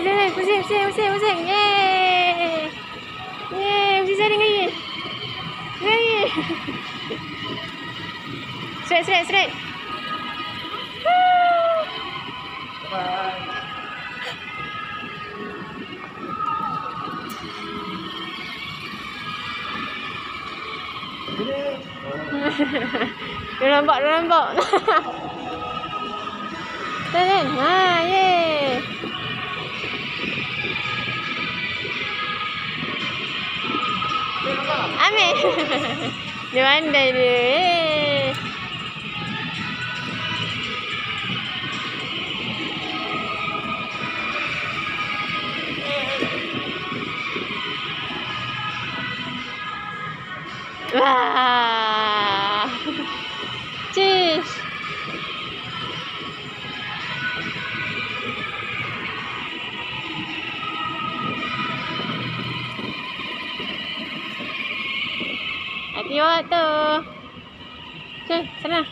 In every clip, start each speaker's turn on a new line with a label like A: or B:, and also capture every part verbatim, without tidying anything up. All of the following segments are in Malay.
A: Pusing, pusing, pusing, pusing, pusing. Yeay. Yeay, pusing jaring lagi. Lagi. Straight, straight, straight.
B: Bye.
A: Dia nampak, dia nampak. Turun. Ha, ye. Ambil. Dia pandai dia. Eh. Wah. Cheese. Hati awak tu. Okey, sana.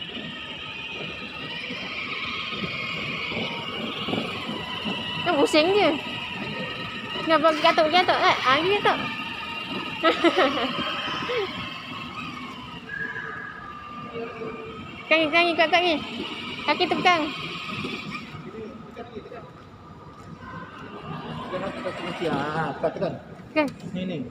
A: Kan pusing je. Nak bagi katuk, katuk kan? Ah, pergi katuk. Kaki, kaki, kat kaki. Kaki tegang.
B: Jangan kita kunci. Ah, tekan, tekan.
A: Tegang.
B: Ni ni.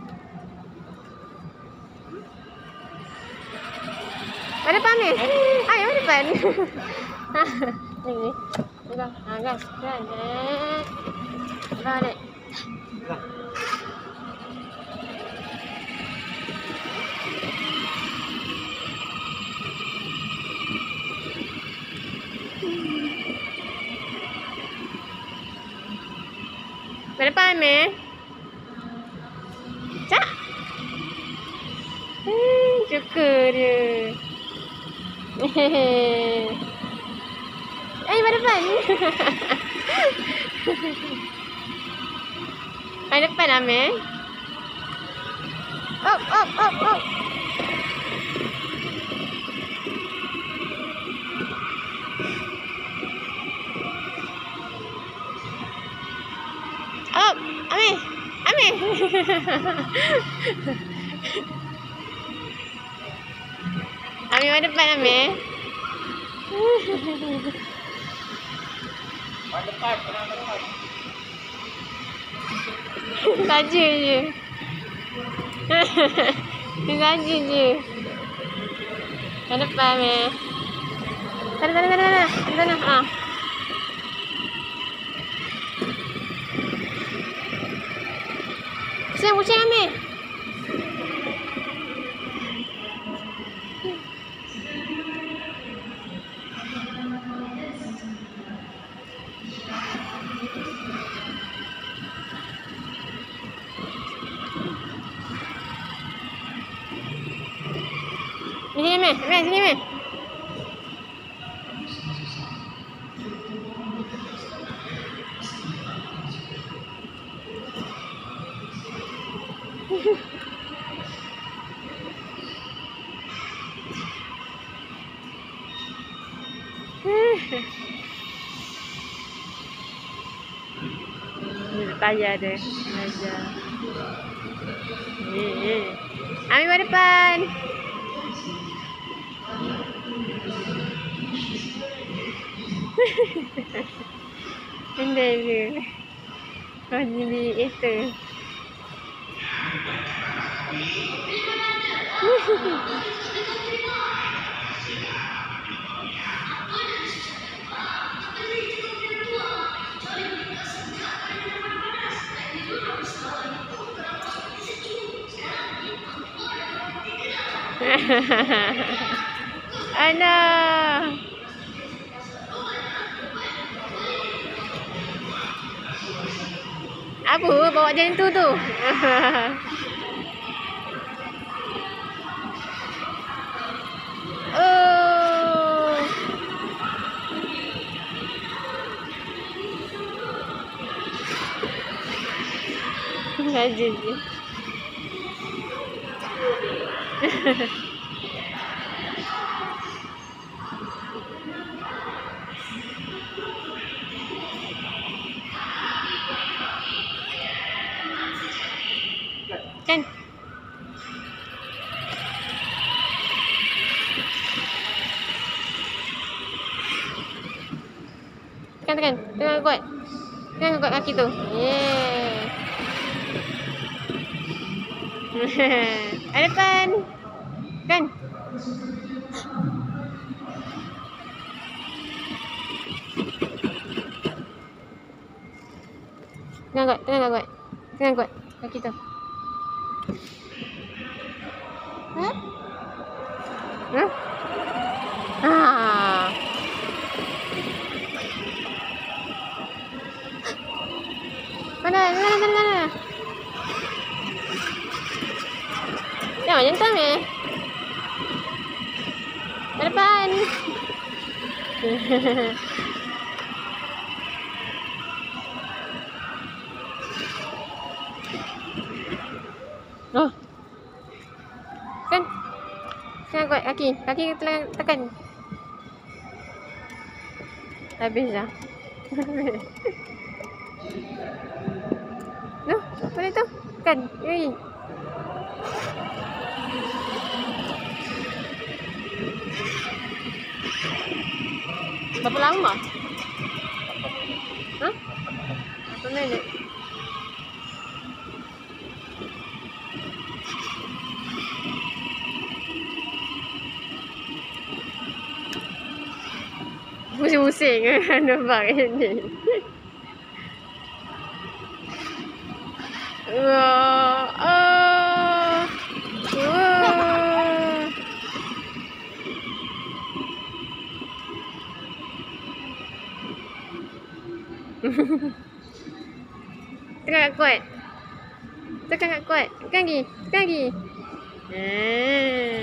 A: Pada depan ni. Ayo pada depan. Ni ni. Tegang. Ha, gas. Gas. Balik. Pada depan ni. Cak. Hmm, suka dia. Hehehe. Eh, pada depan. Pada depan Amir. Op, op, op, op. Op, Amir. Amir. Amir pada depan Amir.
B: Pada depan, pada depan.
A: Saja je. Dia saja je. Pada depan Amir. Sana, sana, sana, sana. Sana, ha. Pusing, pusing Amir. Sini Amir, Amir, sini Amir. Ni tayar dia. Belajar. Eh, eh. Ambil pada depan. Pandai dia. Kau jadi itu. Anak. Apa bawa macam tu tu? Oh. Saja je. Tekan, tekan. Tekan kuat. Tekan kuat kaki tu. Yeah. Ada depan. Kan? Tekan kuat, tekan kuat. Tekan kuat kaki tu. Hah? Hah? Ah. Mana? Mana? Mana? Mana? Jangan macam tu ni. Ke depan. Oh. Kan? Tekan kuat kaki. Kaki tekan. tekan. Habis dah. Noh, boleh tu. Kan? Yui. Berapa lama? Hah? Berapa minit? Pusing-pusing kan nampak ni. Wah, ah, wah. Tekan kuat. Tekan kuat. Tekan lagi. Tekan lagi. Hmm.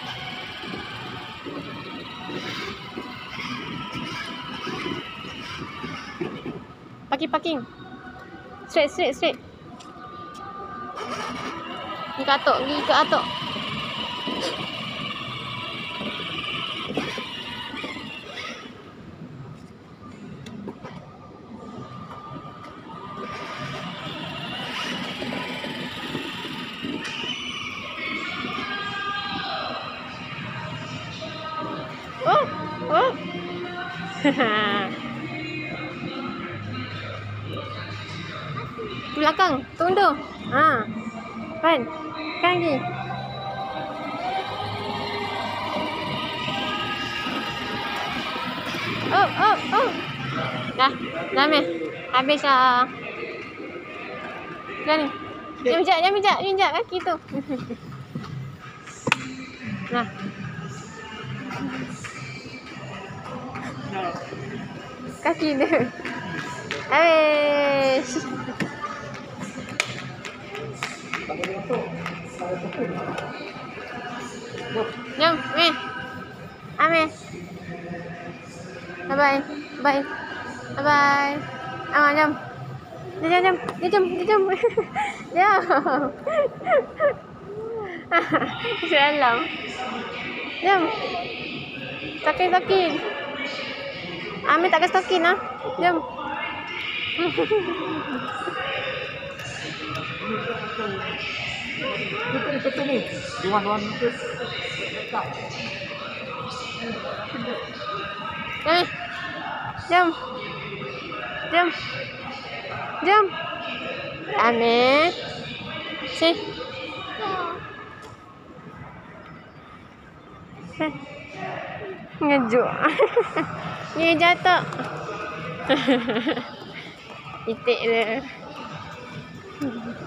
A: Parking, parking. Straight, straight, straight. Pergi ke atok, pergi ke atok. Oh, oh. Belakang, tunduk. Ha. Kan? Kan lagi. Oh, oh, oh. Dah, dah meh. Habis dah. Dah ni. Jangan bijak, jangan bijak, bijak kaki tu. Nah. Kaki dia. Habis. Jom, meh. Ameh. Bye bye. Bye. Bye bye. Ah, jom. Jom, jom, jom. Dia jom, dia jom. Jom. Salam. Jom. Stokin-stokin. Ameh tak ke stokin ah. Jom.
B: Betul ni. Diwan-diwan tu.
A: Eh. Jom. Jom. Jom. Ameh. Si. Ngejuk. Ni jatuh. Itik dia.